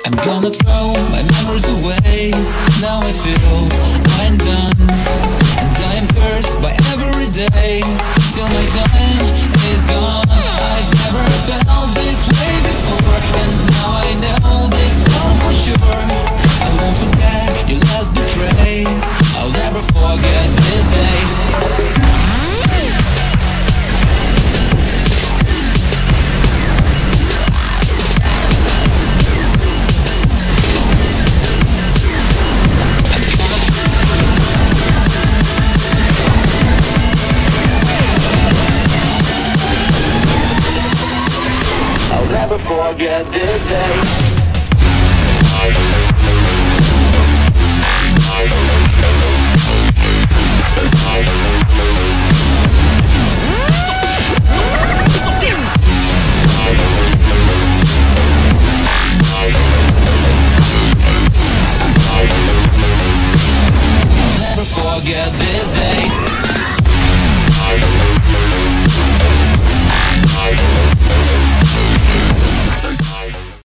I'm gonna throw my memories away. Now I feel I'm done, and I am cursed by every day till my time is gone. I've never felt this way before, and now I know this all for sure. I won't forget your last betray. I'll never forget this day. I'll never forget this day.